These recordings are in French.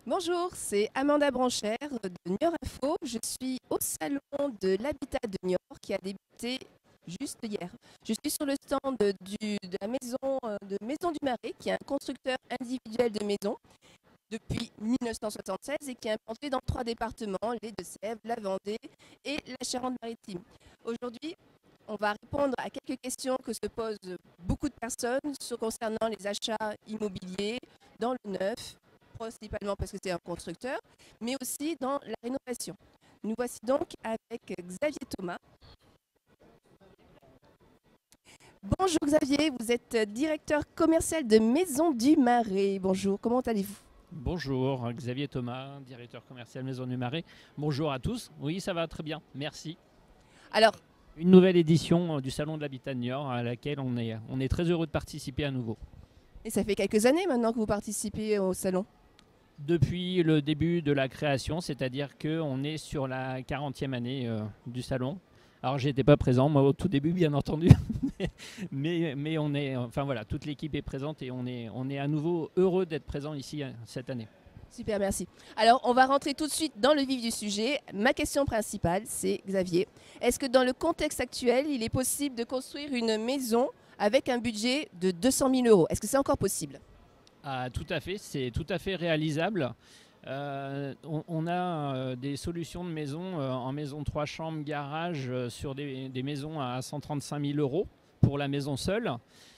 Bonjour, c'est Amanda Branchère de Niort Info. Je suis au salon de l'habitat de Niort qui a débuté juste hier. Je suis sur le stand de la Maison du Marais, qui est un constructeur individuel de maisons depuis 1976 et qui est implanté dans 3 départements, les Deux-Sèvres, la Vendée et la Charente-Maritime. Aujourd'hui, on va répondre à quelques questions que se posent beaucoup de personnes concernant les achats immobiliers dans le neuf, principalement parce que c'est un constructeur, mais aussi dans la rénovation. Nous voici donc avec Xavier Thomas. Bonjour Xavier, vous êtes directeur commercial de Maison du Marais. Bonjour, comment allez-vous? Bonjour, Xavier Thomas, directeur commercial Maison du Marais. Bonjour à tous. Oui, ça va très bien, merci. Alors, Une nouvelle édition du Salon de l'Habitat de Niort à laquelle on est très heureux de participer à nouveau. et ça fait quelques années maintenant que vous participez au salon. Depuis le début de la création, c'est-à-dire qu'on est sur la 40e année du Salon. Alors, j'étais pas présent, moi, au tout début, bien entendu. mais on est, enfin voilà, toute l'équipe est présente et on est à nouveau heureux d'être présent ici cette année. Super, merci. Alors, on va rentrer tout de suite dans le vif du sujet. Ma question principale, c'est Xavier, est-ce que dans le contexte actuel, il est possible de construire une maison avec un budget de 200 000 euros? Est-ce que c'est encore possible? Ah, tout à fait, c'est tout à fait réalisable. On a des solutions de maison en maison 3 chambres, garage, sur des maisons à 135 000 euros pour la maison seule.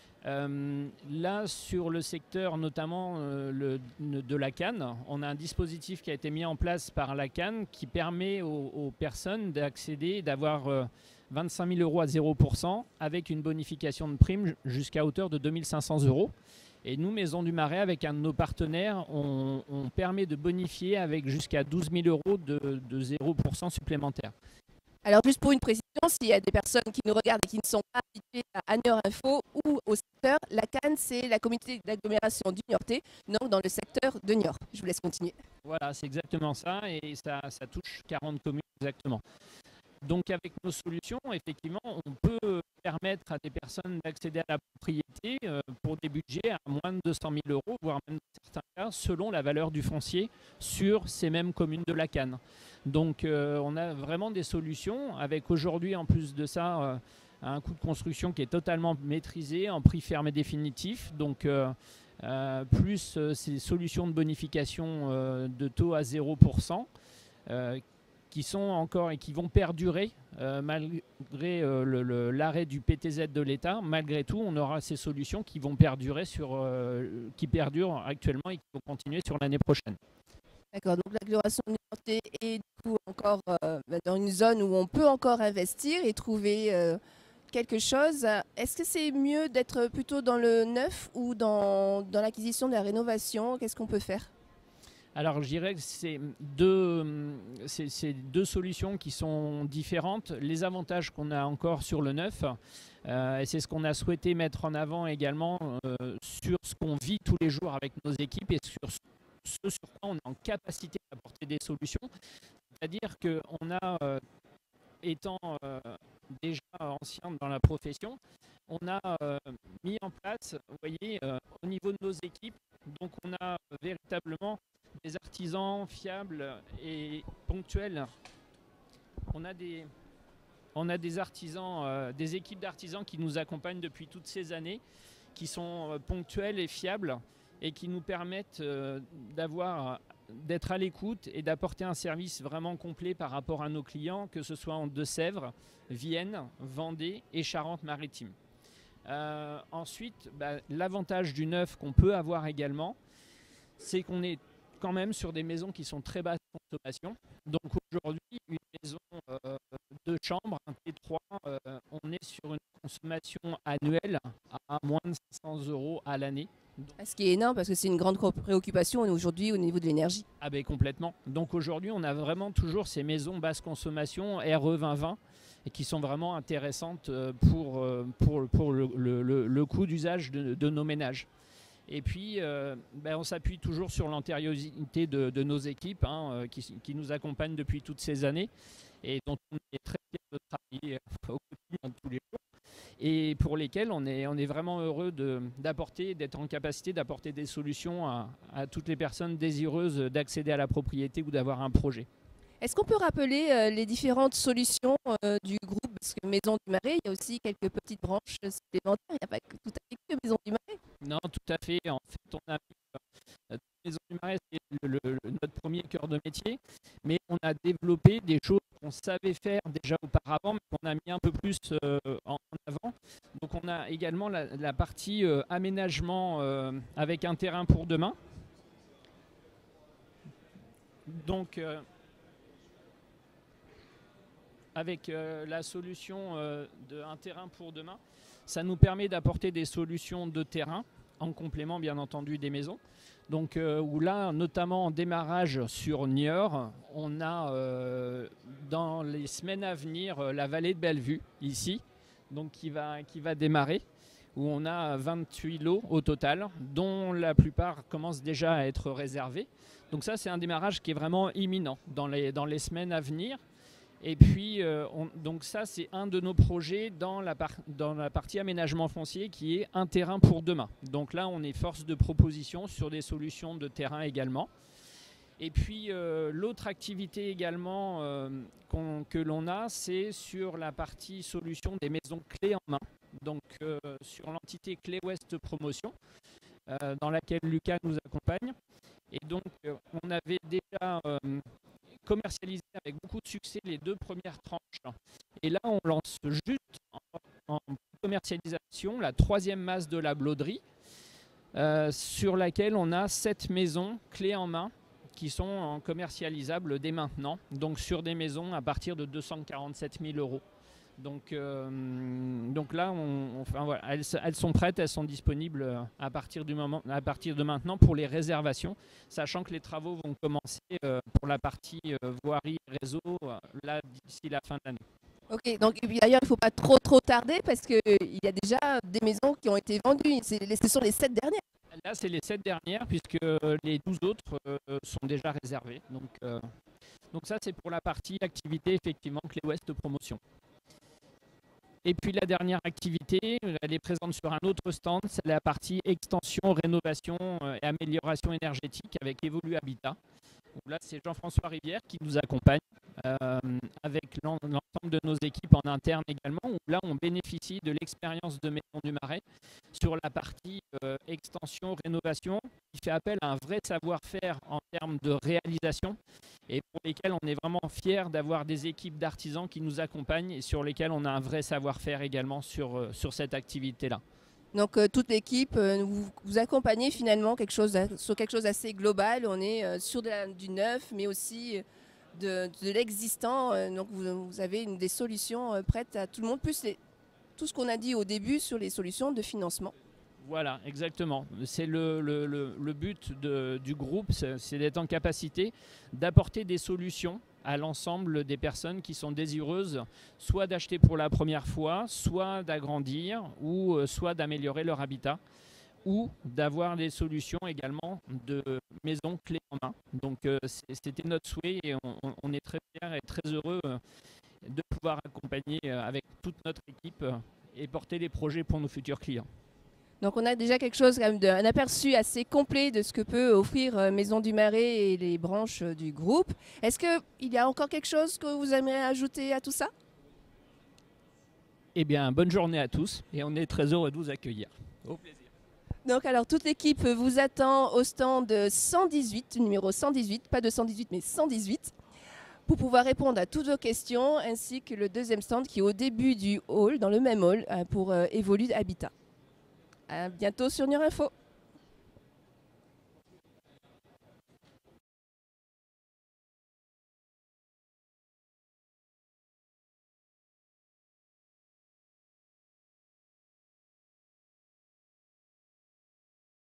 Là, sur le secteur notamment de la CAN, on a un dispositif qui a été mis en place par la CAN qui permet aux personnes d'accéder, d'avoir 25 000 euros à 0% avec une bonification de prime jusqu'à hauteur de 2 500 euros. Et nous, Maison du Marais, avec un de nos partenaires, on permet de bonifier avec jusqu'à 12 000 euros de 0% supplémentaire. Alors, juste pour une précision, s'il y a des personnes qui nous regardent et qui ne sont pas habituées à Niort Info ou au secteur, la CAN, c'est la communauté d'agglomération du Niortais, donc dans le secteur de Niort. Je vous laisse continuer. Voilà, c'est exactement ça, et ça touche 40 communes exactement. Donc avec nos solutions, effectivement, on peut permettre à des personnes d'accéder à la propriété pour des budgets à moins de 200 000 euros, voire même dans certains cas, selon la valeur du foncier sur ces mêmes communes de la CAN. Donc on a vraiment des solutions, avec aujourd'hui en plus de ça un coût de construction qui est totalement maîtrisé, en prix ferme et définitif. Donc plus ces solutions de bonification de taux à 0%. Qui sont encore et qui vont perdurer malgré l'arrêt du PTZ de l'État. Malgré tout, on aura ces solutions qui vont perdurer qui perdurent actuellement et qui vont continuer sur l'année prochaine. D'accord, donc l'agglomération du Niortais est du coup encore dans une zone où on peut encore investir et trouver quelque chose. Est-ce que c'est mieux d'être plutôt dans le neuf ou dans l'acquisition de la rénovation? Qu'est-ce qu'on peut faire? Alors je dirais que c'est deux solutions qui sont différentes. Les avantages qu'on a encore sur le neuf, et c'est ce qu'on a souhaité mettre en avant également sur ce qu'on vit tous les jours avec nos équipes et sur ce sur quoi on est en capacité d'apporter des solutions. C'est-à-dire qu'on a, étant déjà ancien dans la profession, on a mis en place, vous voyez, au niveau de nos équipes, donc on a véritablement des artisans fiables et ponctuels. On a des artisans, des équipes d'artisans qui nous accompagnent depuis toutes ces années, qui sont ponctuels et fiables et qui nous permettent d'être à l'écoute et d'apporter un service vraiment complet par rapport à nos clients, que ce soit en Deux-Sèvres, Vienne, Vendée et Charente-Maritime. Ensuite, l'avantage du neuf qu'on peut avoir également, c'est qu'on est quand même sur des maisons qui sont très basse consommation. Donc aujourd'hui, une maison de chambre, un T3, on est sur une consommation annuelle à moins de 500 euros à l'année. Ce qui est énorme parce que c'est une grande préoccupation aujourd'hui au niveau de l'énergie. Ah ben complètement. Donc aujourd'hui, on a vraiment toujours ces maisons basse consommation RE 2020 et qui sont vraiment intéressantes pour le coût d'usage de nos ménages. Et puis, on s'appuie toujours sur l'antériorité de nos équipes qui nous accompagnent depuis toutes ces années et dont on est très fiers de travailler au quotidien tous les jours et pour lesquels on est vraiment heureux d'être en capacité d'apporter des solutions à toutes les personnes désireuses d'accéder à la propriété ou d'avoir un projet. Est-ce qu'on peut rappeler les différentes solutions du groupe? Parce que Maison du Marais, il y a aussi quelques petites branches supplémentaires. Il n'y a pas tout à fait que Maison du Marais. Non, tout à fait. En fait, on a mis Maison du Marais, c'est notre premier cœur de métier, mais on a développé des choses qu'on savait faire déjà auparavant, mais qu'on a mis un peu plus en avant. Donc, on a également la partie aménagement avec un terrain pour demain. Donc, avec la solution d'un terrain pour demain, ça nous permet d'apporter des solutions de terrain en complément bien entendu des maisons. Donc où là, notamment en démarrage sur Niort, on a dans les semaines à venir la vallée de Bellevue ici, donc qui va démarrer, où on a 28 lots au total, dont la plupart commencent déjà à être réservés. Donc ça, c'est un démarrage qui est vraiment imminent dans les semaines à venir. Et puis, donc ça, c'est un de nos projets dans la partie aménagement foncier qui est un terrain pour demain. Donc là, on est force de proposition sur des solutions de terrain également. Et puis, l'autre activité également que l'on a, c'est sur la partie solution des maisons clés en main. Donc, sur l'entité Clé Ouest Promotion, dans laquelle Lucas nous accompagne. Et donc, on avait déjà commercialisé avec beaucoup de succès les 2 premières tranches. Et là, on lance juste en commercialisation la 3e masse de la Blauderie, sur laquelle on a 7 maisons clés en main qui sont commercialisables dès maintenant. Donc sur des maisons à partir de 247 000 €. Donc là, enfin, voilà, elles sont prêtes, elles sont disponibles à partir de maintenant pour les réservations, sachant que les travaux vont commencer pour la partie voirie réseau là d'ici la fin de l'année. Ok, donc d'ailleurs, il ne faut pas trop tarder parce qu'il y a déjà des maisons qui ont été vendues. Ce sont les 7 dernières. Là, c'est les 7 dernières puisque les 12 autres sont déjà réservées. Donc ça, c'est pour la partie activité, effectivement, Clé Ouest Promotion. Et puis la dernière activité, elle est présente sur un autre stand, c'est la partie extension, rénovation et amélioration énergétique avec Evolu Habitat. Donc là, c'est Jean-François Rivière qui nous accompagne avec l'ensemble de nos équipes en interne également, où là, on bénéficie de l'expérience de Maison du Marais sur la partie extension, rénovation, qui fait appel à un vrai savoir-faire en termes de réalisation et pour lesquels on est vraiment fiers d'avoir des équipes d'artisans qui nous accompagnent et sur lesquels on a un vrai savoir-faire également sur cette activité-là. Donc toute l'équipe, vous accompagnez finalement sur quelque chose d'assez global. On est sur du neuf, mais aussi de l'existant. Donc vous avez des solutions prêtes à tout le monde, plus tout ce qu'on a dit au début sur les solutions de financement. Voilà, exactement. C'est le but du groupe, c'est d'être en capacité d'apporter des solutions à l'ensemble des personnes qui sont désireuses soit d'acheter pour la première fois, soit d'agrandir ou soit d'améliorer leur habitat ou d'avoir des solutions également de maisons clés en main. Donc c'était notre souhait et on est très fiers et très heureux de pouvoir accompagner avec toute notre équipe et porter les projets pour nos futurs clients. Donc on a déjà quelque chose, un aperçu assez complet de ce que peut offrir Maison du Marais et les branches du groupe. Est-ce qu'il y a encore quelque chose que vous aimeriez ajouter à tout ça? Eh bien, bonne journée à tous et on est très heureux de vous accueillir. Au plaisir. Donc alors toute l'équipe vous attend au stand 118, numéro 118, pas 218 mais 118, pour pouvoir répondre à toutes vos questions, ainsi que le deuxième stand qui est au début du hall, dans le même hall, pour Evolu Habitat. À bientôt sur Niort Info.